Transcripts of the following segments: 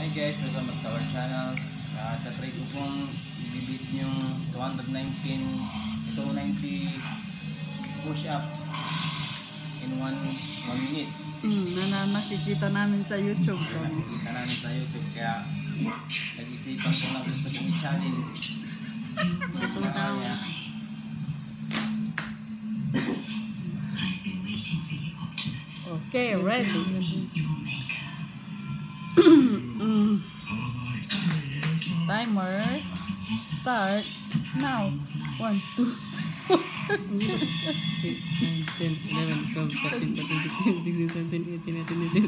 Hi guys, welcome back to our channel. Tatry ko pong i-beat yung 290 push up in 1 minute. Nakikita namin sa YouTube. Nakikita namin sa YouTube, kaya nag-isipan ko na gusto kong i-challenge. Okay, ready. Timer starts now. 1, 2, 3, 4, 5, 6, 7, 8, 9, 10, 11, 12, 13, 14, 15, 16, 17, 18,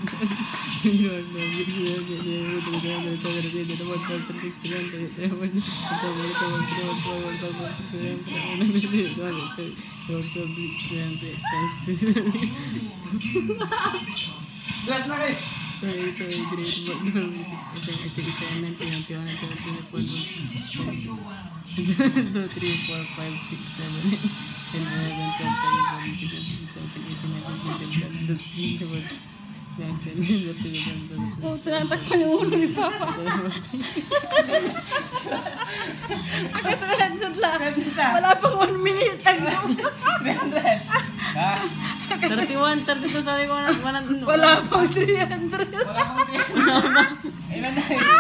Oh, tinatakpan yung ulo ni Papa. Ito lang. Wala pang 1 minute. 31, 32, sabi ko na. Wala pang 300. Wala pang 300. Ilan na